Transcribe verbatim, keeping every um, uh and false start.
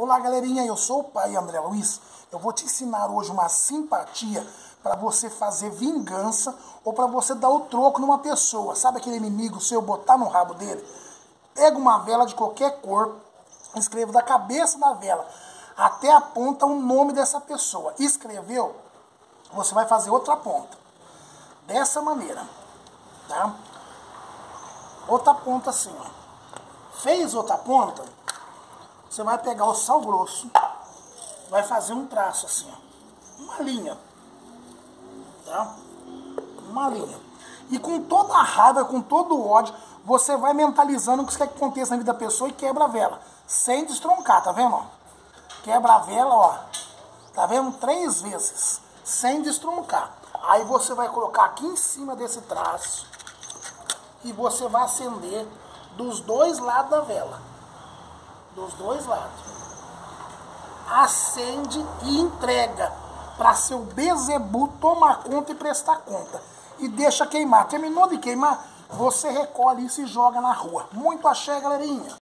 Olá, galerinha, eu sou o pai André Luiz. Eu vou te ensinar hoje uma simpatia para você fazer vingança ou para você dar o troco numa pessoa. Sabe aquele inimigo seu, botar no rabo dele? Pega uma vela de qualquer cor, escreva da cabeça da vela até a ponta o nome dessa pessoa. Escreveu? Você vai fazer outra ponta. Dessa maneira, tá? Outra ponta assim, ó. Fez outra ponta, você vai pegar o sal grosso, vai fazer um traço assim, ó, uma linha, tá? Uma linha. E com toda a raiva, com todo o ódio, você vai mentalizando o que você quer que aconteça na vida da pessoa e quebra a vela, sem destroncar, tá vendo? Ó? Quebra a vela, ó, tá vendo? Três vezes, sem destroncar. Aí você vai colocar aqui em cima desse traço e você vai acender dos dois lados da vela. Dos dois lados. Acende e entrega para seu Bezebu tomar conta e prestar conta. E deixa queimar. Terminou de queimar, você recolhe isso e joga na rua. Muito axé, galerinha.